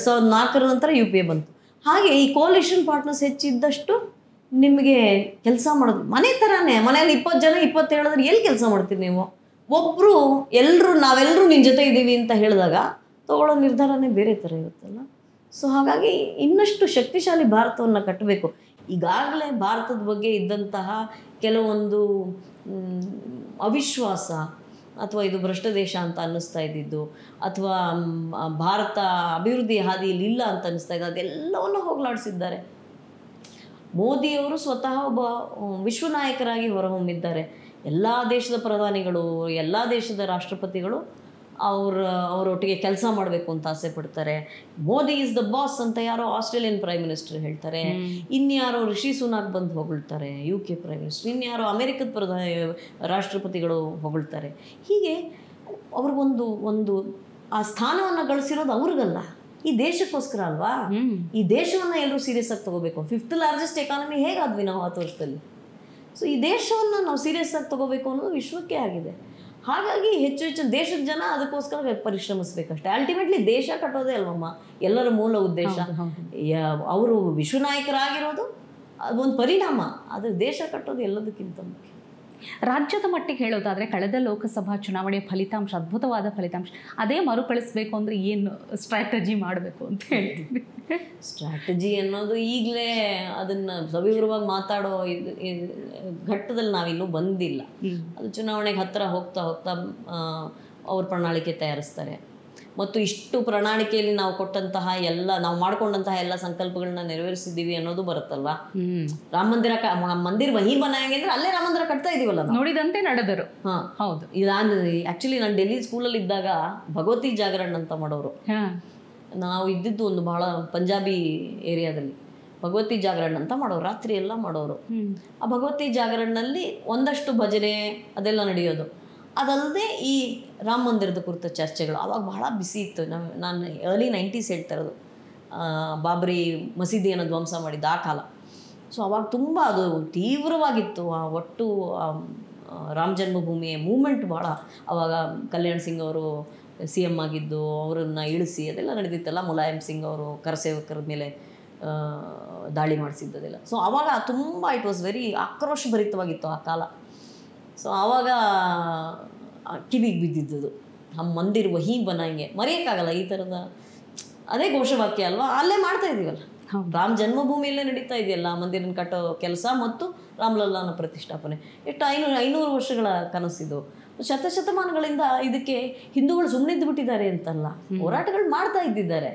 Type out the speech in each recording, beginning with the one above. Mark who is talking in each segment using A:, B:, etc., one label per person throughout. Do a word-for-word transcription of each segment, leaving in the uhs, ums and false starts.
A: ಎರಡು ಸಾವಿರದ ನಾಲ್ಕರ ನಂತರ ಯು ಪಿ ಎ ಬಂತು. ಹಾಗೆ ಈ ಕೋಲಿಷನ್ ಪಾರ್ಟ್ನರ್ಸ್ ಹೆಚ್ಚಿದ್ದಷ್ಟು ನಿಮಗೆ ಕೆಲಸ ಮಾಡೋದು ಮನೆ ಥರನೇ. ಮನೇಲಿ ಇಪ್ಪತ್ತು ಜನ ಇಪ್ಪತ್ತು ಹೇಳಿದ್ರೆ ಎಲ್ಲಿ ಕೆಲಸ ಮಾಡ್ತೀರಿ ನೀವು? ಒಬ್ಬರು ಎಲ್ಲರೂ ನಾವೆಲ್ಲರೂ ನಿನ್ನ ಜೊತೆ ಇದ್ದೀವಿ ಅಂತ ಹೇಳಿದಾಗ ತಗೊಳ್ಳೋ ನಿರ್ಧಾರನೇ ಬೇರೆ ಥರ ಇರುತ್ತಲ್ಲ. ಸೊ ಹಾಗಾಗಿ ಇನ್ನಷ್ಟು ಶಕ್ತಿಶಾಲಿ ಭಾರತವನ್ನು ಕಟ್ಟಬೇಕು. ಈಗಾಗಲೇ ಭಾರತದ ಬಗ್ಗೆ ಇದ್ದಂತಹ ಕೆಲವೊಂದು ಅವಿಶ್ವಾಸ ಅಥವಾ ಇದು ಭ್ರಷ್ಟ ದೇಶ ಅಂತ ಅನ್ನಿಸ್ತಾ ಇದ್ದಿದ್ದು, ಅಥವಾ ಭಾರತ ಅಭಿವೃದ್ಧಿ ಹಾದಿಯಲ್ಲಿ ಇಲ್ಲ ಅಂತ ಅನ್ನಿಸ್ತಾ ಇದ್ದು, ಅದೆಲ್ಲವನ್ನು ಹೋಗಲಾಡಿಸಿದ್ದಾರೆ. ಮೋದಿಯವರು ಸ್ವತಃ ಒಬ್ಬ ವಿಶ್ವ ನಾಯಕರಾಗಿ ಹೊರಹೊಮ್ಮಿದ್ದಾರೆ. ಎಲ್ಲ ದೇಶದ ಪ್ರಧಾನಿಗಳು, ಎಲ್ಲ ದೇಶದ ರಾಷ್ಟ್ರಪತಿಗಳು ಅವ್ರ ಅವರೊಟ್ಟಿಗೆ ಕೆಲಸ ಮಾಡಬೇಕು ಅಂತ ಆಸೆ ಪಡ್ತಾರೆ. ಮೋದಿ ಈಸ್ ದ ಬಾಸ್ ಅಂತ ಯಾರೋ ಆಸ್ಟ್ರೇಲಿಯನ್ ಪ್ರೈಮ್ ಮಿನಿಸ್ಟರ್ ಹೇಳ್ತಾರೆ, ಇನ್ಯಾರೋ ರಿಷಿ ಸುನಾಕ್ ಬಂದು ಹೊಗಳ್ತಾರೆ, ಯು ಕೆ ಪ್ರೈಮ್ ಮಿನಿಸ್ಟರ್, ಇನ್ಯಾರೋ ಅಮೆರಿಕದ ಪ್ರಧಾನ ರಾಷ್ಟ್ರಪತಿಗಳು ಹೊಗಳ್ತಾರೆ. ಹೀಗೆ ಅವ್ರಿಗೊಂದು ಒಂದು ಆ ಸ್ಥಾನವನ್ನು ಗಳಿಸಿರೋದು ಅವ್ರಿಗಲ್ಲ, ಈ ದೇಶಕ್ಕೋಸ್ಕರ ಅಲ್ವಾ. ಈ ದೇಶವನ್ನು ಎಲ್ಲರೂ ಸೀರಿಯಸ್ ಆಗಿ ತಗೋಬೇಕು. ಫಿಫ್ತ್ ಲಾರ್ಜೆಸ್ಟ್ ಎಕಾನಮಿ ಹೇಗಾದ್ವಿ ನಾವು ಹತ್ತು ವರ್ಷದಲ್ಲಿ. ಸೊ ಈ ದೇಶವನ್ನು ನಾವು ಸೀರಿಯಸ್ ಆಗಿ ತಗೋಬೇಕು ಅನ್ನೋದು ವಿಶ್ವಕ್ಕೆ ಆಗಿದೆ. ಹಾಗಾಗಿ ಹೆಚ್ಚು ಹೆಚ್ಚು ದೇಶದ ಜನ ಅದಕ್ಕೋಸ್ಕರ ಪರಿಶ್ರಮಿಸ್ಬೇಕಷ್ಟೇ. ಅಲ್ಟಿಮೇಟ್ಲಿ ದೇಶ ಕಟ್ಟೋದೇ ಅಲ್ವಮ್ಮ ಎಲ್ಲರ ಮೂಲ ಉದ್ದೇಶ. ಅವರು ವಿಶ್ವ ನಾಯಕರಾಗಿರೋದು ಅದೊಂದು ಪರಿಣಾಮ, ಆದರೆ ದೇಶ ಕಟ್ಟೋದು ಎಲ್ಲದಕ್ಕಿಂತ ಮುಖ್ಯ.
B: ರಾಜ್ಯದ ಮಟ್ಟಿಗೆ ಹೇಳೋದಾದರೆ ಕಳೆದ ಲೋಕಸಭಾ ಚುನಾವಣೆಯ ಫಲಿತಾಂಶ ಅದ್ಭುತವಾದ ಫಲಿತಾಂಶ. ಅದೇ ಮರುಕಳಿಸ್ಬೇಕು ಅಂದರೆ ಏನು ಸ್ಟ್ರಾಟಜಿ ಮಾಡಬೇಕು ಅಂತ ಹೇಳ್ತೀವಿ?
A: ಸ್ಟ್ರಾಟಜಿ ಅನ್ನೋದು ಈಗಲೇ ಅದನ್ನು ಸವಿವರವಾಗಿ ಮಾತಾಡೋ ಇದು ಘಟ್ಟದಲ್ಲಿ ನಾವಿನ್ನೂ ಬಂದಿಲ್ಲ. ಅದು ಚುನಾವಣೆಗೆ ಹತ್ತಿರ ಹೋಗ್ತಾ ಹೋಗ್ತಾ ಅವ್ರ ಪ್ರಣಾಳಿಕೆ ತಯಾರಿಸ್ತಾರೆ. ಮತ್ತು ಇಷ್ಟು ಪ್ರಣಾಳಿಕೆಯಲ್ಲಿ ನಾವು ಕೊಟ್ಟಂತಹ ಎಲ್ಲ ನಾವು ಮಾಡ್ಕೊಂಡಂತಹ ಎಲ್ಲ ಸಂಕಲ್ಪಗಳನ್ನ ನೆರವೇರಿಸಿದ್ದೀವಿ ಅನ್ನೋದು ಬರುತ್ತಲ್ವಾ. ರಾಮ ಮಂದಿರ ಮಂದಿರ ವಹಿ ಬನಾಯಂಗೆ ಅಂದ್ರೆ ಅಲ್ಲೇ ರಾಮ ಮಂದಿರ ಕಟ್ತಾ ಇದೀವಲ್ಲ,
B: ನೋಡಿದಂತೆ ನಡೆದರು.
A: ಹಾ ಹೌದು. ನಾನು ಆ್ಯಕ್ಚುಲಿ ನಾನು ಡೆಲ್ಲಿ ಸ್ಕೂಲಲ್ಲಿ ಇದ್ದಾಗ ಭಗವತಿ ಜಾಗರಣ ಅಂತ ಮಾಡೋರು. ನಾವು ಇದ್ದಿದ್ದು ಒಂದು ಬಹಳ ಪಂಜಾಬಿ ಏರಿಯಾದಲ್ಲಿ ಭಗವತಿ ಜಾಗರಣ ಅಂತ ಮಾಡೋರು, ರಾತ್ರಿ ಎಲ್ಲ ಮಾಡೋರು. ಆ ಭಗವತಿ ಜಾಗರಣದಲ್ಲಿ ಒಂದಷ್ಟು ಭಜನೆ ಅದೆಲ್ಲ ನಡೆಯೋದು. ಅದಲ್ಲದೆ ಈ ರಾಮ ಮಂದಿರದ ಕುರಿತ ಚರ್ಚೆಗಳು ಆವಾಗ ಬಹಳ ಬಿಸಿ ಇತ್ತು. ನಾವು ನಾನು ಅರ್ಲಿ ನೈಂಟೀಸ್ ಹೇಳ್ತಾ ಇರೋದು, ಬಾಬರಿ ಮಸೀದಿಯನ್ನು ಧ್ವಂಸ ಮಾಡಿದ್ದ ಆ ಕಾಲ. ಸೊ ಅವಾಗ ತುಂಬ ಅದು ತೀವ್ರವಾಗಿತ್ತು. ಆ ಒಟ್ಟು ರಾಮ ಜನ್ಮಭೂಮಿಯ ಮೂಮೆಂಟ್ ಭಾಳ. ಆವಾಗ ಕಲ್ಯಾಣ್ ಸಿಂಗ್ ಅವರು ಸಿ ಎಮ್ ಆಗಿದ್ದು, ಅವರನ್ನು ಇಳಿಸಿ ಅದೆಲ್ಲ ನಡೆದಿತ್ತಲ್ಲ. ಮುಲಾಯಂ ಸಿಂಗ್ ಅವರು ಕರಸೇವಕರ ಮೇಲೆ ದಾಳಿ ಮಾಡಿಸಿದ್ದದೆಲ್ಲ. ಸೊ ಆವಾಗ ತುಂಬ ಇಟ್ ವಾಸ್ ವೆರಿ ಆಕ್ರೋಶಭರಿತವಾಗಿತ್ತು ಆ ಕಾಲ. ಸೊ ಆವಾಗ ಕಿವಿಗೆ ಬಿದ್ದಿದ್ದದು ಹಮ್ ಮಂದಿರ್ ವಹಿ ಬನಾಂಗೆ. ಮರೆಯೋಕ್ಕಾಗಲ್ಲ ಈ ಥರದ, ಅದೇ ಘೋಷವಾಕ್ಯ ಅಲ್ವಾ, ಅಲ್ಲೇ ಮಾಡ್ತಾ ಇದ್ದೀವಲ್ಲ. ರಾಮ ಜನ್ಮಭೂಮಿಯಲ್ಲೇ ನಡೀತಾ ಇದೆಯಲ್ಲ ಮಂದಿರನ ಕಟ್ಟೋ ಕೆಲಸ ಮತ್ತು ರಾಮಲಲ್ಲಾನ ಪ್ರತಿಷ್ಠಾಪನೆ. ಎಷ್ಟು ಐನೂರು ಐನೂರು ವರ್ಷಗಳ ಕನಸಿದು. ಶತಶತಮಾನಗಳಿಂದ ಇದಕ್ಕೆ ಹಿಂದೂಗಳು ಸುಮ್ಮನಿದ್ದು ಬಿಟ್ಟಿದ್ದಾರೆ ಅಂತಲ್ಲ, ಹೋರಾಟಗಳು ಮಾಡ್ತಾ ಇದ್ದಿದ್ದಾರೆ.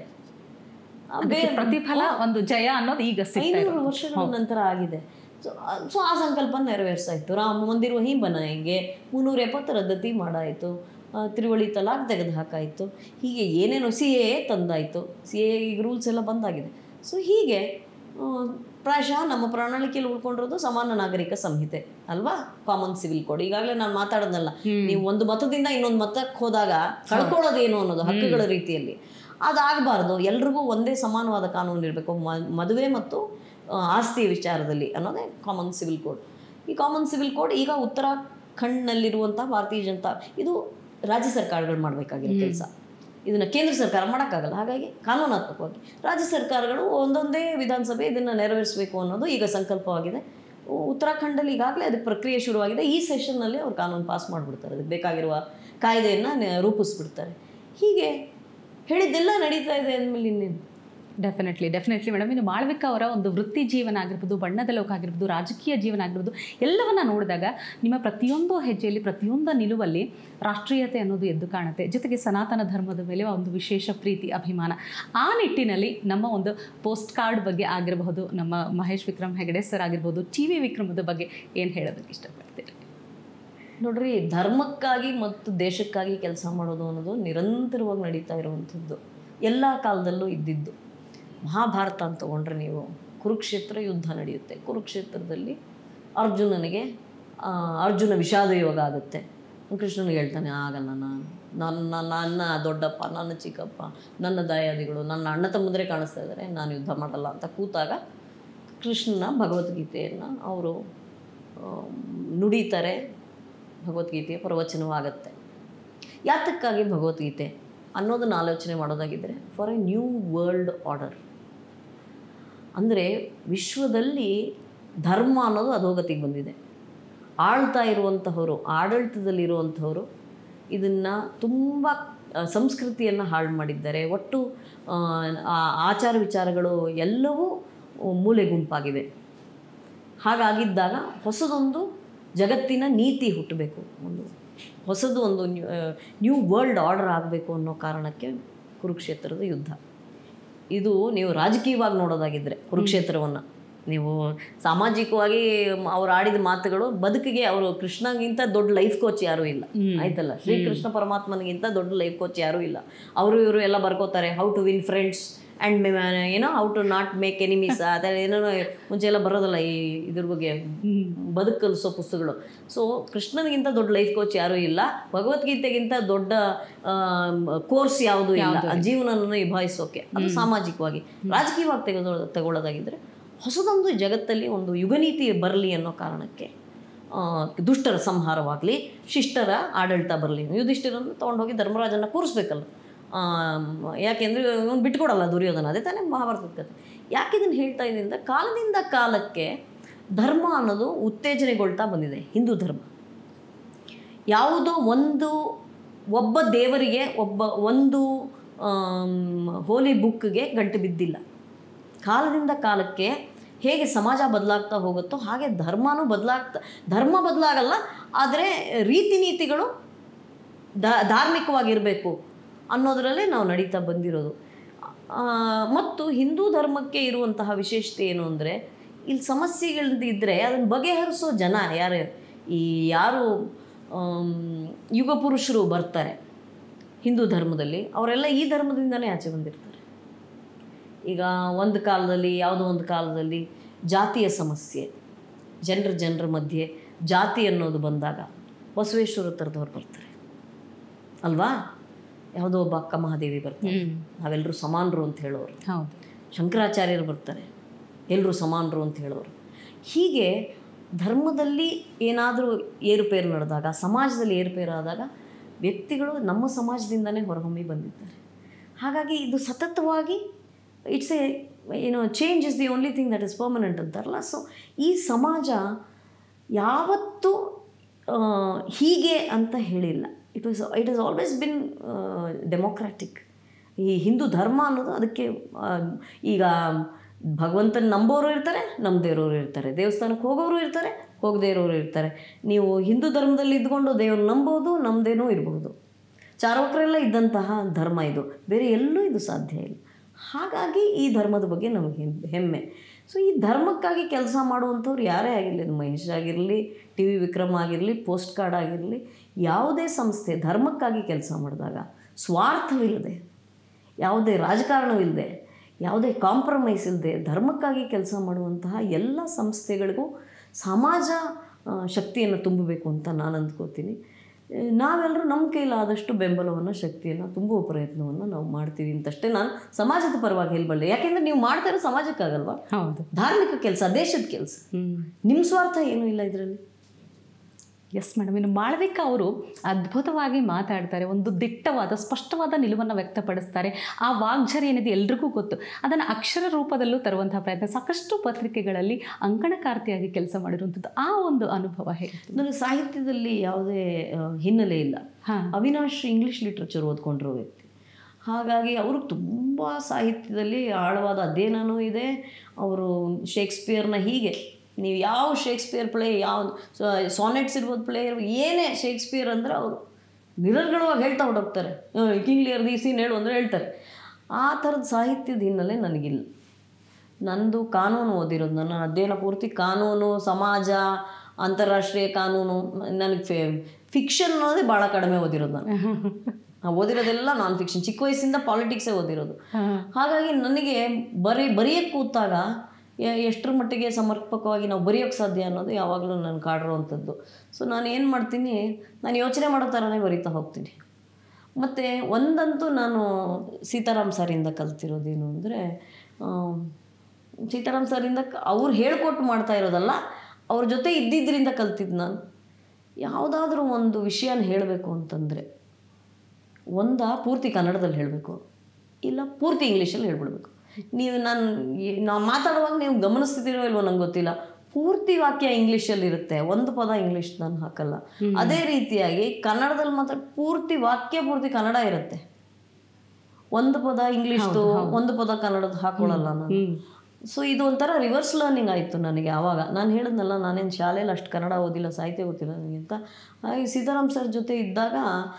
B: ಪ್ರತಿಫಲ ಒಂದು ಜಯ ಅನ್ನೋದು ಈಗ
A: ಐನೂರು ವರ್ಷಗಳ ನಂತರ ಆಗಿದೆ. ಸೊ ಸೊ ಆ ಸಂಕಲ್ಪ ನೆರವೇರಿಸಾಯಿತು. ರಾಮ ಮಂದಿರ ವಹಿ ಬನಾಯಂಗೆ ಮುನ್ನೂರ ಎಪ್ಪತ್ತು ರದ್ದತಿ ಮಾಡಾಯಿತು. ತಿರುವಳಿ ತಲಾಕ್ ತೆಗೆದು ಹಾಕಾಯಿತು. ಹೀಗೆ ಏನೇನೋ ಸಿ ಎ ತಂದಾಯಿತು. ಸಿ ಎ ಈಗ ರೂಲ್ಸ್ ಎಲ್ಲ ಬಂದಾಗಿದೆ. ಸೊ ಹೀಗೆ ಪ್ರಾಯಶಃ ನಮ್ಮ ಪ್ರಣಾಳಿಕೆಯಲ್ಲಿ ಉಳ್ಕೊಂಡಿರೋದು ಸಮಾನ ನಾಗರಿಕ ಸಂಹಿತೆ ಅಲ್ವಾ, ಕಾಮನ್ ಸಿವಿಲ್ ಕೋಡ್. ಈಗಾಗಲೇ ನಾನು ಮಾತಾಡೋದಲ್ಲ, ನೀವು ಒಂದು ಮತದಿಂದ ಇನ್ನೊಂದು ಮತಕ್ಕೆ ಹೋದಾಗ ಕಳ್ಕೊಳ್ಳೋದೇನು ಅನ್ನೋದು ಹಕ್ಕುಗಳ ರೀತಿಯಲ್ಲಿ ಅದಾಗಬಾರ್ದು. ಎಲ್ರಿಗೂ ಒಂದೇ ಸಮಾನವಾದ ಕಾನೂನು ಇರಬೇಕು ಮದುವೆ ಮತ್ತು ಆಸ್ತಿ ವಿಚಾರದಲ್ಲಿ ಅನ್ನೋದೇ ಕಾಮನ್ ಸಿವಿಲ್ ಕೋಡ್. ಈ ಕಾಮನ್ ಸಿವಿಲ್ ಕೋಡ್ ಈಗ ಉತ್ತರಾಖಂಡ್ನಲ್ಲಿರುವಂಥ ಭಾರತೀಯ ಜನತಾ, ಇದು ರಾಜ್ಯ ಸರ್ಕಾರಗಳು ಮಾಡಬೇಕಾಗಿರೋ ಕೆಲಸ. ಇದನ್ನು ಕೇಂದ್ರ ಸರ್ಕಾರ ಮಾಡೋಕ್ಕಾಗಲ್ಲ. ಹಾಗಾಗಿ ಕಾನೂನಾತ್ಮಕವಾಗಿ ರಾಜ್ಯ ಸರ್ಕಾರಗಳು ಒಂದೊಂದೇ ವಿಧಾನಸಭೆ ಇದನ್ನು ನೆರವೇರಿಸಬೇಕು ಅನ್ನೋದು ಈಗ ಸಂಕಲ್ಪವಾಗಿದೆ. ಉತ್ತರಾಖಂಡಲ್ಲಿ ಈಗಾಗಲೇ ಅದಕ್ಕೆ ಪ್ರಕ್ರಿಯೆ ಶುರುವಾಗಿದೆ. ಈ ಸೆಷನ್ನಲ್ಲಿ ಅವ್ರು ಕಾನೂನು ಪಾಸ್ ಮಾಡಿಬಿಡ್ತಾರೆ, ಅದಕ್ಕೆ ಬೇಕಾಗಿರುವ ಕಾಯ್ದೆಯನ್ನು ರೂಪಿಸ್ಬಿಡ್ತಾರೆ. ಹೀಗೆ ಹೇಳಿದ್ದೆಲ್ಲ ನಡೀತಾ ಇದೆ ಅಂದಮೇಲೆ ಇನ್ನೇನು.
B: Definitely definitely madam. ಇನ್ನು ಮಾಳವಿಕ ಅವರ ಒಂದು ವೃತ್ತಿ ಜೀವನ ಆಗಿರ್ಬೋದು, ಬಣ್ಣದ ಲೋಕ ಆಗಿರ್ಬೋದು, ರಾಜಕೀಯ ಜೀವನ ಆಗಿರ್ಬೋದು, ಎಲ್ಲವನ್ನ ನೋಡಿದಾಗ ನಿಮ್ಮ ಪ್ರತಿಯೊಂದು ಹೆಜ್ಜೆಯಲ್ಲಿ ಪ್ರತಿಯೊಂದು ನಿಲುವಲ್ಲಿ ರಾಷ್ಟ್ರೀಯತೆ ಅನ್ನೋದು ಎದ್ದು ಕಾಣುತ್ತೆ. ಜೊತೆಗೆ ಸನಾತನ ಧರ್ಮದ ಮೇಲೆ ಒಂದು ವಿಶೇಷ ಪ್ರೀತಿ, ಅಭಿಮಾನ. ಆ ನಿಟ್ಟಿನಲ್ಲಿ ನಮ್ಮ ಒಂದು ಪೋಸ್ಟ್ ಕಾರ್ಡ್ ಬಗ್ಗೆ ಆಗಿರಬಹುದು, ನಮ್ಮ ಮಹೇಶ್ ವಿಕ್ರಮ್ ಹೆಗಡೆ ಸರ್ ಆಗಿರ್ಬೋದು, ಟಿ ವಿ ವಿಕ್ರಮದ ಬಗ್ಗೆ ಏನು ಹೇಳೋದಕ್ಕೆ ಇಷ್ಟಪಡ್ತೀರಿ?
A: ನೋಡ್ರಿ, ಧರ್ಮಕ್ಕಾಗಿ ಮತ್ತು ದೇಶಕ್ಕಾಗಿ ಕೆಲಸ ಮಾಡೋದು ಅನ್ನೋದು ನಿರಂತರವಾಗಿ ನಡೀತಾ ಇರುವಂಥದ್ದು, ಎಲ್ಲ ಕಾಲದಲ್ಲೂ ಇದ್ದಿದ್ದು. ಮಹಾಭಾರತ ಅಂತ ತಗೊಂಡ್ರೆ ನೀವು, ಕುರುಕ್ಷೇತ್ರ ಯುದ್ಧ ನಡೆಯುತ್ತೆ. ಕುರುಕ್ಷೇತ್ರದಲ್ಲಿ ಅರ್ಜುನನಿಗೆ ಅರ್ಜುನ ವಿಷಾದ ಯೋಗ ಆಗುತ್ತೆ. ಕೃಷ್ಣನಿಗೆ ಹೇಳ್ತಾನೆ, ಆಗಲ್ಲ, ನಾನು ನನ್ನ ನನ್ನ ದೊಡ್ಡಪ್ಪ, ನನ್ನ ಚಿಕ್ಕಪ್ಪ, ನನ್ನ ದಾಯಾದಿಗಳು, ನನ್ನ ಅಣ್ಣ ತಮ್ಮಂದರೆ ಕಾಣಿಸ್ತಾ ಇದ್ದಾರೆ, ನಾನು ಯುದ್ಧ ಮಾಡಲ್ಲ ಅಂತ ಕೂತಾಗ ಕೃಷ್ಣನ ಭಗವದ್ಗೀತೆಯನ್ನು ಅವರು ನುಡಿತಾರೆ. ಭಗವದ್ಗೀತೆಯ ಪ್ರವಚನವಾಗತ್ತೆ. ಯಾತಕ್ಕಾಗಿ ಭಗವದ್ಗೀತೆ? ಅನ್ನೋದನ್ನು ಆಲೋಚನೆ ಮಾಡೋದಾಗಿದ್ದರೆ for a new world order. ಅಂದರೆ ವಿಶ್ವದಲ್ಲಿ ಧರ್ಮ ಅನ್ನೋದು ಅಧೋಗತಿಗೆ ಬಂದಿದೆ. ಆಳ್ತಾ ಇರುವಂತಹವರು, ಆಡಳಿತದಲ್ಲಿರುವಂಥವರು ಇದನ್ನು ತುಂಬ ಸಂಸ್ಕೃತಿಯನ್ನು ಹಾಳು ಮಾಡಿದ್ದಾರೆ. ಒಟ್ಟು ಆಚಾರ ವಿಚಾರಗಳು ಎಲ್ಲವೂ ಮೂಲೆ ಗುಂಪಾಗಿವೆ. ಹಾಗಾಗಿದ್ದಾಗ ಹೊಸದೊಂದು ಜಗತ್ತಿನ ನೀತಿ ಹುಟ್ಟಬೇಕು, ಒಂದು ಹೊಸದು ಒಂದು ನ್ಯೂ ವರ್ಲ್ಡ್ ಆರ್ಡರ್ ಆಗಬೇಕು ಅನ್ನೋ ಕಾರಣಕ್ಕೆ ಕುರುಕ್ಷೇತ್ರದ ಯುದ್ಧ. ಇದು ನೀವು ರಾಜಕೀಯವಾಗಿ ನೋಡೋದಾಗಿದ್ದರೆ ಕುರುಕ್ಷೇತ್ರವನ್ನು, ನೀವು ಸಾಮಾಜಿಕವಾಗಿ ಅವ್ರು ಆಡಿದ ಮಾತುಗಳು, ಬದುಕಿಗೆ ಅವರು ಕೃಷ್ಣಗಿಂತ ದೊಡ್ಡ ಲೈಫ್ ಕೋಚ್ ಯಾರೂ ಇಲ್ಲ, ಆಯ್ತಲ್ಲ. ಶ್ರೀಕೃಷ್ಣ ಪರಮಾತ್ಮನಿಗಿಂತ ದೊಡ್ಡ ಲೈಫ್ ಕೋಚ್ ಯಾರೂ ಇಲ್ಲ. ಅವರು ಇವರು ಎಲ್ಲ ಬರ್ಕೋತಾರೆ, how to win friends and ಏನೋ how to not make enemies, ಅದರ ಏನೋ ಮುಂಚೆ ಎಲ್ಲ ಬರೋದಲ್ಲ ಈ ಇದ್ರ ಬಗ್ಗೆ ಬದುಕು ಕಲಿಸೋ ಪುಸ್ತಕಗಳು. ಸೊ ಕೃಷ್ಣನಿಗಿಂತ ದೊಡ್ಡ ಲೈಫ್ ಕೋಚ್ ಯಾರೂ ಇಲ್ಲ, ಭಗವದ್ಗೀತೆಗಿಂತ ದೊಡ್ಡ ಕೋರ್ಸ್ ಯಾವುದೂ ಇಲ್ಲ ಜೀವನವನ್ನು ನಿಭಾಯಿಸೋಕೆ. ಅದು ಸಾಮಾಜಿಕವಾಗಿ. ರಾಜಕೀಯವಾಗಿ ತೆಗೆದೋ ತಗೊಳ್ಳೋದಾಗಿದ್ದರೆ ಹೊಸದೊಂದು ಜಗತ್ತಲ್ಲಿ ಒಂದು ಯುಗನೀತಿ ಬರಲಿ ಅನ್ನೋ ಕಾರಣಕ್ಕೆ ದುಷ್ಟರ ಸಂಹಾರವಾಗಲಿ, ಶಿಷ್ಟರ ಆಡಳಿತ ಬರಲಿ. ಯುಧಿಷ್ಠಿರನ್ನು ತೊಗೊಂಡೋಗಿ ಧರ್ಮರಾಜನ ಕೂರಿಸ್ಬೇಕಲ್ಲ, ಯಾಕೆಂದರೆ ಇವನು ಬಿಟ್ಕೊಡಲ್ಲ ದುರ್ಯೋಧನ. ಅದೇ ತಾನೇ ಮಹಾಭಾರತದ ಕಥೆ. ಯಾಕೆ ಇದನ್ನು ಹೇಳ್ತಾ ಇದ್ದೀನಿ ಅಂದರೆ, ಕಾಲದಿಂದ ಕಾಲಕ್ಕೆ ಧರ್ಮ ಅನ್ನೋದು ಉತ್ತೇಜನೆಗೊಳ್ತಾ ಬಂದಿದೆ. ಹಿಂದೂ ಧರ್ಮ ಯಾವುದೋ ಒಂದು ಒಬ್ಬ ದೇವರಿಗೆ, ಒಬ್ಬ ಒಂದು ಹೋಲಿ ಬುಕ್ಗೆ ಗಂಟು ಬಿದ್ದಿಲ್ಲ. ಕಾಲದಿಂದ ಕಾಲಕ್ಕೆ ಹೇಗೆ ಸಮಾಜ ಬದಲಾಗ್ತಾ ಹೋಗುತ್ತೋ ಹಾಗೆ ಧರ್ಮನೂ ಬದಲಾಗ್ತಾ, ಧರ್ಮ ಬದಲಾಗಲ್ಲ ಆದರೆ ರೀತಿ ನೀತಿಗಳು ಧಾರ್ಮಿಕವಾಗಿರಬೇಕು ಅನ್ನೋದರಲ್ಲೇ ನಾವು ನಡೀತಾ ಬಂದಿರೋದು. ಮತ್ತು ಹಿಂದೂ ಧರ್ಮಕ್ಕೆ ಇರುವಂತಹ ವಿಶೇಷತೆ ಏನು ಅಂದರೆ, ಇಲ್ಲಿ ಸಮಸ್ಯೆಗಳಿದ್ದರೆ ಅದನ್ನು ಬಗೆಹರಿಸೋ ಜನ ಯಾರು, ಈ ಯಾರು ಯುಗ ಪುರುಷರು ಬರ್ತಾರೆ ಹಿಂದೂ ಧರ್ಮದಲ್ಲಿ, ಅವರೆಲ್ಲ ಈ ಧರ್ಮದಿಂದನೇ ಆಚೆ ಬಂದಿರ್ತಾರೆ. ಈಗ ಒಂದು ಕಾಲದಲ್ಲಿ, ಯಾವುದೋ ಒಂದು ಕಾಲದಲ್ಲಿ ಜಾತಿಯ ಸಮಸ್ಯೆ, ಜನರ ಜನರ ಮಧ್ಯೆ ಜಾತಿ ಅನ್ನೋದು ಬಂದಾಗ ಬಸವೇಶ್ವರ ಥರದವ್ರು ಬರ್ತಾರೆ ಅಲ್ವಾ. ಯಾವುದೋ ಒಬ್ಬ ಅಕ್ಕ ಮಹಾದೇವಿ ಬರ್ತಾರೆ, ನಾವೆಲ್ಲರೂ ಸಮಾನರು ಅಂತ ಹೇಳೋರು.
B: ಹೌದು.
A: ಶಂಕರಾಚಾರ್ಯರು ಬರ್ತಾರೆ, ಎಲ್ಲರೂ ಸಮಾನರು ಅಂತ ಹೇಳೋರು. ಹೀಗೆ ಧರ್ಮದಲ್ಲಿ ಏನಾದರೂ ಏರುಪೇರು ನಡೆದಾಗ, ಸಮಾಜದಲ್ಲಿ ಏರುಪೇರಾದಾಗ ವ್ಯಕ್ತಿಗಳು ನಮ್ಮ ಸಮಾಜದಿಂದನೇ ಹೊರಹೊಮ್ಮಿ ಬಂದಿದ್ದಾರೆ. ಹಾಗಾಗಿ ಇದು ಸತತವಾಗಿ ಇಟ್ಸ್ ಎ ಏನೋ change is the only thing that is permanent ಅಂತಾರಲ್ಲ. ಸೊ ಈ ಸಮಾಜ ಯಾವತ್ತೂ ಹೀಗೆ ಅಂತ ಹೇಳಿಲ್ಲ. It was it is always been democratic. ಈ ಹಿಂದೂ ಧರ್ಮ ಅನ್ನೋದು ಅದಕ್ಕೆ ಈಗ ಭಗವಂತನ ನಂಬೋರು ಇರ್ತಾರೆ, ನಂಬದೇ ಇರೋರು ಇರ್ತಾರೆ, ದೇವಸ್ಥಾನಕ್ಕೆ ಹೋಗೋರು ಇರ್ತಾರೆ, ಹೋಗದೇ ಇರೋರು ಇರ್ತಾರೆ. ನೀವು ಹಿಂದೂ ಧರ್ಮದಲ್ಲಿ ಇದ್ಕೊಂಡು ದೇವ್ರು ನಂಬೋದು, ನಂಬದೇನೂ ಇರಬಹುದು. ಚಾರ್ವಾಕರೆಲ್ಲ ಇದ್ದಂತಹ ಧರ್ಮ ಇದು, ಬೇರೆ ಎಲ್ಲೂ ಇದು ಸಾಧ್ಯ ಇಲ್ಲ. ಹಾಗಾಗಿ ಈ ಧರ್ಮದ ಬಗ್ಗೆ ನಮಗೆ ಹೆಮ್ಮೆ. ಸೊ ಈ ಧರ್ಮಕ್ಕಾಗಿ ಕೆಲಸ ಮಾಡುವಂಥವ್ರು ಯಾರೇ ಆಗಿರಲಿ, ಅದು ಮಹೇಶ್ ಆಗಿರಲಿ, ಟಿ ವಿ ವಿಕ್ರಮ್ ಆಗಿರಲಿ, ಪೋಸ್ಟ್ ಕಾರ್ಡ್ ಆಗಿರಲಿ, ಯಾವುದೇ ಸಂಸ್ಥೆ ಧರ್ಮಕ್ಕಾಗಿ ಕೆಲಸ ಮಾಡಿದಾಗ ಸ್ವಾರ್ಥವಿಲ್ಲದೆ, ಯಾವುದೇ ರಾಜಕಾರಣವಿಲ್ಲದೆ, ಯಾವುದೇ ಕಾಂಪ್ರಮೈಸ್ ಇಲ್ಲದೆ ಧರ್ಮಕ್ಕಾಗಿ ಕೆಲಸ ಮಾಡುವಂತಹ ಎಲ್ಲ ಸಂಸ್ಥೆಗಳಿಗೂ ಸಮಾಜ ಶಕ್ತಿಯನ್ನು ತುಂಬಬೇಕು ಅಂತ ನಾನು ಅಂದ್ಕೋತೀನಿ. ನಾವೆಲ್ಲರೂ ನಮ್ಮ ಕೈಲಾದಷ್ಟು ಬೆಂಬಲವನ್ನು, ಶಕ್ತಿಯನ್ನು ತುಂಬುವ ಪ್ರಯತ್ನವನ್ನು ನಾವು ಮಾಡ್ತೀವಿ ಅಂತಷ್ಟೇ ನಾನು ಸಮಾಜದ ಪರವಾಗಿ ಹೇಳಬಲ್ಲೆ. ಯಾಕೆಂದರೆ ನೀವು ಮಾಡ್ತಾ ಇರೋ ಸಮಾಜಕ್ಕಾಗಲ್ವಾ,
B: ಹೌದು,
A: ಧಾರ್ಮಿಕ ಕೆಲಸ, ದೇಶದ ಕೆಲಸ. ನಿಮ್ಮ ಸ್ವಾರ್ಥ ಏನೂ ಇಲ್ಲ ಇದರಲ್ಲಿ.
B: Yes madam. ಇನ್ನು ಮಾಳವಿಕಾ ಅವರು ಅದ್ಭುತವಾಗಿ ಮಾತಾಡ್ತಾರೆ, ಒಂದು ದಿಟ್ಟವಾದ ಸ್ಪಷ್ಟವಾದ ನಿಲುವನ್ನು ವ್ಯಕ್ತಪಡಿಸ್ತಾರೆ. ಆ ವಾಗ್ಝರಿ ಏನಿದೆ ಎಲ್ರಿಗೂ ಗೊತ್ತು, ಅದನ್ನು ಅಕ್ಷರ ರೂಪದಲ್ಲೂ ತರುವಂತಹ ಪ್ರಯತ್ನ ಸಾಕಷ್ಟು ಪತ್ರಿಕೆಗಳಲ್ಲಿ ಅಂಕಣಕಾರ್ತಿಯಾಗಿ ಕೆಲಸ ಮಾಡಿರುವಂಥದ್ದು. ಆ ಒಂದು ಅನುಭವ ಹೇಗೆ?
A: ನನಗೆ ಸಾಹಿತ್ಯದಲ್ಲಿ ಯಾವುದೇ ಹಿನ್ನೆಲೆ ಇಲ್ಲ. ಅವಿನಾಶ್ ಇಂಗ್ಲೀಷ್ ಲಿಟ್ರೇಚರ್ ಓದ್ಕೊಂಡಿರೋ ವ್ಯಕ್ತಿ, ಹಾಗಾಗಿ ಅವರು ತುಂಬ ಸಾಹಿತ್ಯದಲ್ಲಿ ಆಳವಾದ ಅಧ್ಯಯನವೂ ಇದೆ. ಅವರು ಶೇಕ್ಸ್ಪಿಯರ್ನ ಹೀಗೆ ನೀವು ಯಾವ ಶೇಕ್ಸ್ಪಿಯರ್ ಪ್ಲೇ, ಯಾವುದು ಸಾನೆಟ್ಸ್ ಇರ್ಬೋದು, ಪ್ಲೇ ಇರ್ಬೋದು, ಏನೇ ಶೇಕ್ಸ್ಪಿಯರ್ ಅಂದರೆ ಅವರು ನಿರರ್ಗಳವಾಗಿ ಹೇಳ್ತಾ ಹೊರಟೋಗ್ತಾರೆ. ಕಿಂಗ್ ಲಿಯರ್ ದಿ ಸೀನ್ ಹೇಳು ಅಂದರೆ ಹೇಳ್ತಾರೆ. ಆ ಥರದ ಸಾಹಿತ್ಯದ ಹಿನ್ನೆಲೆ ನನಗಿಲ್ಲ. ನಂದು ಕಾನೂನು ಓದಿರೋದು, ನನ್ನ ಅಧ್ಯಯನ ಪೂರ್ತಿ ಕಾನೂನು, ಸಮಾಜ, ಅಂತಾರಾಷ್ಟ್ರೀಯ ಕಾನೂನು. ನನಗೆ ಫೇ ಫಿಕ್ಷನ್ ಅನ್ನೋದೇ ಭಾಳ ಕಡಿಮೆ ಓದಿರೋದು. ನಾನು ನಾವು ಓದಿರೋದೆಲ್ಲ ನಾನ್ ಫಿಕ್ಷನ್. ಚಿಕ್ಕ ವಯಸ್ಸಿಂದ ಪಾಲಿಟಿಕ್ಸೇ ಓದಿರೋದು. ಹಾಗಾಗಿ ನನಗೆ ಬರೀ ಬರೆಯೋಕ್ಕೆ ಕೂತಾಗ ಎಷ್ಟರ ಮಟ್ಟಿಗೆ ಸಮರ್ಪಕವಾಗಿ ನಾವು ಬರೆಯೋಕ್ಕೆ ಸಾಧ್ಯ ಅನ್ನೋದು ಯಾವಾಗಲೂ ನಾನು ಕಾಡಿರೋವಂಥದ್ದು. ಸೊ ನಾನು ಏನು ಮಾಡ್ತೀನಿ, ನಾನು ಯೋಚನೆ ಮಾಡೋ ಥರನೇ ಬರೀತಾ ಹೋಗ್ತೀನಿ. ಮತ್ತು ಒಂದಂತೂ ನಾನು ಸೀತಾರಾಮ್ ಸರಿಂದ ಕಲ್ತಿರೋದೇನು ಅಂದರೆ, ಸೀತಾರಾಮ್ ಸರಿಂದ ಅವ್ರು ಹೇಳ್ಕೊಟ್ಟು ಮಾಡ್ತಾ ಇರೋದಲ್ಲ, ಅವ್ರ ಜೊತೆ ಇದ್ದಿದ್ದರಿಂದ ಕಲ್ತಿದ್ದು ನಾನು. ಯಾವುದಾದ್ರೂ ಒಂದು ವಿಷಯನ ಹೇಳಬೇಕು ಅಂತಂದರೆ ಒಂದ ಪೂರ್ತಿ ಕನ್ನಡದಲ್ಲಿ ಹೇಳಬೇಕು, ಇಲ್ಲ ಪೂರ್ತಿ ಇಂಗ್ಲೀಷಲ್ಲಿ ಹೇಳ್ಬಿಡ್ಬೇಕು. ನೀವು ನಾನು ನಾವು ಮಾತಾಡುವಾಗ ನೀವು ಗಮನಿಸ್ತಿದ್ದೀರೋ ಇಲ್ವೋ ನಂಗೆ ಗೊತ್ತಿಲ್ಲ, ಪೂರ್ತಿ ವಾಕ್ಯ ಇಂಗ್ಲೀಷಲ್ಲಿ ಇರುತ್ತೆ, ಒಂದು ಪದ ಇಂಗ್ಲೀಷ್ ನಾನು ಹಾಕಲ್ಲ. ಅದೇ ರೀತಿಯಾಗಿ ಕನ್ನಡದಲ್ಲಿ ಮಾತ್ರ ಪೂರ್ತಿ ವಾಕ್ಯ ಪೂರ್ತಿ ಕನ್ನಡ ಇರುತ್ತೆ, ಒಂದು ಪದ ಇಂಗ್ಲೀಷ್ದು ಒಂದು ಪದ ಕನ್ನಡದ್ದು ಹಾಕೊಳ್ಳಲ್ಲ ನಾನು. ಸೊ ಇದು ಒಂಥರ ರಿವರ್ಸ್ ಲರ್ನಿಂಗ್ ಆಯಿತು ನನಗೆ. ಆವಾಗ ನಾನು ಹೇಳಿದ್ನಲ್ಲ, ನಾನೇನು ಶಾಲೆಯಲ್ಲಿ ಅಷ್ಟು ಕನ್ನಡ ಓದಿಲ್ಲ, ಸಾಹಿತ್ಯ ಗೊತ್ತಿಲ್ಲ ನನಗೆ ಅಂತ. ಹಾಗೆ ಸೀತಾರಾಮ್ ಸರ್ ಜೊತೆ ಇದ್ದಾಗ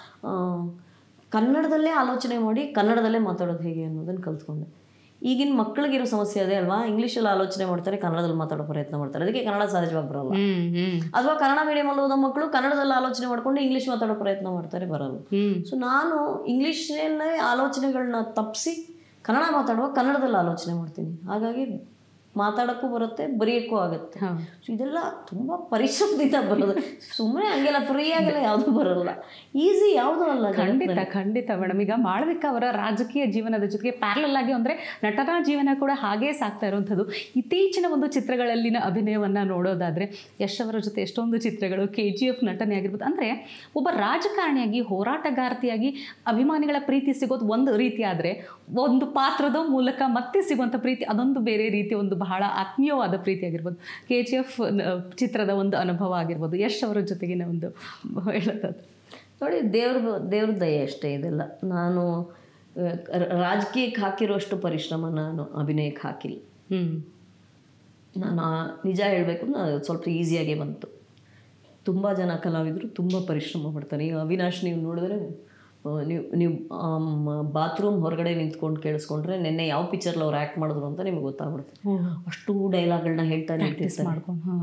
A: ಕನ್ನಡದಲ್ಲೇ ಆಲೋಚನೆ ಮಾಡಿ ಕನ್ನಡದಲ್ಲೇ ಮಾತಾಡೋದು ಹೇಗೆ ಅನ್ನೋದನ್ನು ಕಲ್ತ್ಕೊಂಡೆ. ಈಗಿನ ಮಕ್ಕಳಿಗಿರೋ ಸಮಸ್ಯೆ ಅದೇ ಅಲ್ವಾ, ಇಂಗ್ಲೀಷಲ್ಲಿ ಆಲೋಚನೆ ಮಾಡ್ತಾರೆ, ಕನ್ನಡದಲ್ಲಿ ಮಾತಾಡೋ ಪ್ರಯತ್ನ ಮಾಡ್ತಾರೆ, ಅದಕ್ಕೆ ಕನ್ನಡ ಸಹಜವಾಗಿ ಬರಲ್ಲ. ಅಥವಾ ಕನ್ನಡ ಮೀಡಿಯಮಲ್ಲಿ ಓದೋ ಮಕ್ಕಳು ಕನ್ನಡದಲ್ಲಿ ಆಲೋಚನೆ ಮಾಡ್ಕೊಂಡು ಇಂಗ್ಲೀಷ್ ಮಾತಾಡೋ ಪ್ರಯತ್ನ ಮಾಡ್ತಾರೆ, ಬರಲ್ಲ. ಸೊ ನಾನು ಇಂಗ್ಲೀಷಲ್ಲೇ ಆಲೋಚನೆಗಳನ್ನ ತಪ್ಪಿಸಿ ಕನ್ನಡ ಮಾತಾಡುವಾಗ ಕನ್ನಡದಲ್ಲಿ ಆಲೋಚನೆ ಮಾಡ್ತೀನಿ. ಹಾಗಾಗಿ ಮಾತಾಡೋಕ್ಕೂ ಬರುತ್ತೆ, ಬರೆಯೋಕ್ಕೂ ಆಗುತ್ತೆ. ಸೊ ಇದೆಲ್ಲ ತುಂಬ ಪರಿಶ್ರಮದಿಂದ ಬರೋದು, ಸುಮ್ಮನೆ ಹಂಗೆಲ್ಲ ಫ್ರೀಯಾಗೆಲ್ಲ ಯಾವುದೂ ಬರಲ್ಲ, ಈಸಿ ಯಾವುದೂ ಅಲ್ಲ.
B: ಖಂಡಿತ ಖಂಡಿತ ಮೇಡಮ್. ಈಗ ಮಾಳವಿಕಾ ಅವರ ರಾಜಕೀಯ ಜೀವನದ ಜೊತೆಗೆ ಪ್ಯಾರಲಲ್ ಆಗಿ ಅಂದರೆ ನಟನಾ ಜೀವನ ಕೂಡ ಹಾಗೇ ಸಾಗ್ತಾ ಇರುವಂಥದ್ದು. ಇತ್ತೀಚಿನ ಒಂದು ಚಿತ್ರಗಳಲ್ಲಿನ ಅಭಿನಯವನ್ನು ನೋಡೋದಾದರೆ ಯಶ್ ಅವರ ಜೊತೆ ಎಷ್ಟೊಂದು ಚಿತ್ರಗಳು, ಕೆ ಜಿ ಎಫ್ ನಟನೆ ಆಗಿರ್ಬೋದು. ಅಂದರೆ ಒಬ್ಬ ರಾಜಕಾರಣಿಯಾಗಿ, ಹೋರಾಟಗಾರ್ತಿಯಾಗಿ ಅಭಿಮಾನಿಗಳ ಪ್ರೀತಿ ಸಿಗೋದು ಒಂದು ರೀತಿ ಆದರೆ, ಒಂದು ಪಾತ್ರದ ಮೂಲಕ ಮತ್ತೆ ಸಿಗುವಂಥ ಪ್ರೀತಿ ಅದೊಂದು ಬೇರೆ ರೀತಿ, ಒಂದು ಬಹಳ ಆತ್ಮೀಯವಾದ ಪ್ರೀತಿ ಆಗಿರ್ಬೋದು. ಕೆ ಜಿ ಎಫ್ ಚಿತ್ರದ ಒಂದು ಅನುಭವ ಆಗಿರ್ಬೋದು, ಯಶ್ ಅವರ ಜೊತೆಗಿನ ಒಂದು ಹೇಳೋದು
A: ನೋಡಿ, ದೇವ್ರ ದೇವ್ರ ದಯೆ ಅಷ್ಟೇ ಇದೆಲ್ಲ. ನಾನು ರಾಜಕೀಯಕ್ಕೆ ಹಾಕಿರೋಷ್ಟು ಪರಿಶ್ರಮ ನಾನು ಅಭಿನಯಕ್ಕೆ ಹಾಕಿಲ್ಲ.
B: ಹ್ಞೂ
A: ನಾನು ನಿಜ ಹೇಳಬೇಕು, ಸ್ವಲ್ಪ ಈಸಿಯಾಗೇ ಬಂತು. ತುಂಬ ಜನ ಕಲಾವಿದರು ತುಂಬ ಪರಿಶ್ರಮ ಪಡ್ತಾರೆ. ಈಗ ಅವಿನಾಶ್ ನೀವು ನೋಡಿದ್ರೆ, ನೀವು ನೀವು ಬಾತ್ರೂಮ್ ಹೊರಗಡೆ ನಿಂತ್ಕೊಂಡು ಕೇಳಿಸ್ಕೊಂಡ್ರೆ ನಿನ್ನೆ ಯಾವ ಪಿಕ್ಚರ್ಲಿ ಅವ್ರು ಆ್ಯಕ್ಟ್ ಮಾಡಿದ್ರು ಅಂತ ನಿಮಗೆ ಗೊತ್ತಾಗ್ಬಿಡುತ್ತೆ. ಅಷ್ಟು ಡೈಲಾಗ್ಗಳನ್ನ ಹೇಳ್ತಾ ನಿಂತಿರ್ತಾರೆ.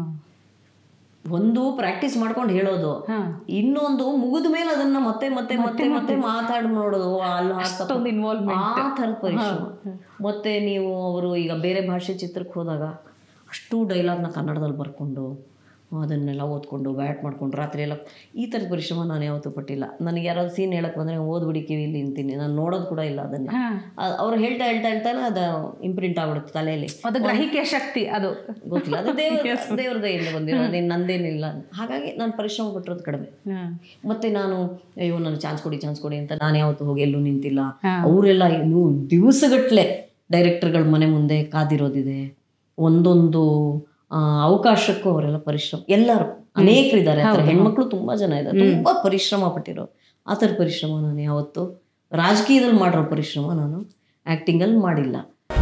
A: ಒಂದು ಪ್ರಾಕ್ಟೀಸ್ ಮಾಡ್ಕೊಂಡು ಹೇಳೋದು, ಇನ್ನೊಂದು ಮುಗಿದ ಮೇಲೆ ಅದನ್ನ ಮತ್ತೆ ಮತ್ತೆ ಮತ್ತೆ ಮತ್ತೆ ಮಾತಾಡಿ ನೋಡೋದು, ಅಲ್ಲ ಆ ಥರದ ಪರಿಶ್ರಮ. ಮತ್ತೆ ನೀವು ಅವರು ಈಗ ಬೇರೆ ಭಾಷೆ ಚಿತ್ರಕ್ಕೆ ಹೋದಾಗ ಅಷ್ಟು ಡೈಲಾಗ್ನ ಕನ್ನಡದಲ್ಲಿ ಬರ್ಕೊಂಡು ಅದನ್ನೆಲ್ಲ ಓದ್ಕೊಂಡು ಬ್ಯಾಟ್ ಮಾಡ್ಕೊಂಡು ರಾತ್ರಿ ಎಲ್ಲ, ಈ ಥರದ ಪರಿಶ್ರಮ ನಾನು ಯಾವತ್ತೂ ಪಟ್ಟಿಲ್ಲ. ನನಗೆ ಯಾರಾದ್ರು ಸೀನ್ ಹೇಳಕ್ಕೆ ಬಂದರೆ ಓದ್ಬಿಡಿ ಕಿವಿಲಿ ನಿಂತೀನಿ, ನಾನು ನೋಡೋದು ಕೂಡ ಇಲ್ಲ ಅದನ್ನೇ. ಅವ್ರು ಹೇಳ್ತಾ ಹೇಳ್ತಾ ಹೇಳ್ತಾನೆ ಅದು ಇಂಪ್ರಿಂಟ್ ಆಗ್ಬಿಡುತ್ತೆ ತಲೆಯಲ್ಲಿ,
B: ಅದು ಗ್ರಹಿಕೆ ಶಕ್ತಿ, ಅದು
A: ಗೊತ್ತಿಲ್ಲ, ಅದು ದೇವ್ರ ದೇವ್ರ ದಯಿಂದ ಬಂದಿರೋ, ಅದೇನು ನಂದೇನಿಲ್ಲ. ಹಾಗಾಗಿ ನಾನು ಪರಿಶ್ರಮ ಪಟ್ಟಿರೋದು ಕಡಿಮೆ. ಮತ್ತು ನಾನು ಅಯ್ಯೋ ನಾನು ಚಾನ್ಸ್ ಕೊಡಿ ಚಾನ್ಸ್ ಕೊಡಿ ಅಂತ ನಾನು ಯಾವತ್ತೂ ಹೋಗಿ ಎಲ್ಲೂ ನಿಂತಿಲ್ಲ. ಅವರೆಲ್ಲ ಇನ್ನು ದಿವಸಗಟ್ಟಲೆ ಡೈರೆಕ್ಟರ್ಗಳ ಮನೆ ಮುಂದೆ ಕಾದಿರೋದಿದೆ. ಒಂದೊಂದು ಅವಕಾಶಕ್ಕೂ ಅವರೆಲ್ಲ ಪರಿಶ್ರಮ, ಎಲ್ಲರೂ ಅನೇಕರಿದ್ದಾರೆ, ಹೆಣ್ಮಕ್ಳು ತುಂಬ ಜನ ಇದ್ದಾರೆ, ತುಂಬ ಪರಿಶ್ರಮ ಪಟ್ಟಿರೋ. ಆ ಥರ ಪರಿಶ್ರಮ ನಾನು ಯಾವತ್ತು ರಾಜಕೀಯದಲ್ಲಿ ಮಾಡಿರೋ ಪರಿಶ್ರಮ ನಾನು ಆ್ಯಕ್ಟಿಂಗಲ್ಲಿ ಮಾಡಿಲ್ಲ.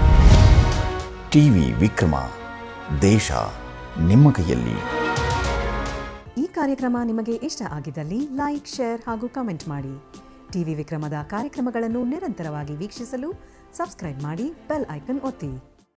C: ಟಿವಿ ವಿಕ್ರಮ, ದೇಶ ನಿಮ್ಮ ಕೈಯಲ್ಲಿ.
D: ಈ ಕಾರ್ಯಕ್ರಮ ನಿಮಗೆ ಇಷ್ಟ ಆಗಿದ್ದಲ್ಲಿ ಲೈಕ್, ಶೇರ್ ಹಾಗೂ ಕಮೆಂಟ್ ಮಾಡಿ. ಟಿವಿ ವಿಕ್ರಮದ ಕಾರ್ಯಕ್ರಮಗಳನ್ನು ನಿರಂತರವಾಗಿ ವೀಕ್ಷಿಸಲು ಸಬ್ಸ್ಕ್ರೈಬ್ ಮಾಡಿ, ಬೆಲ್ ಐಕನ್ ಒತ್ತಿ.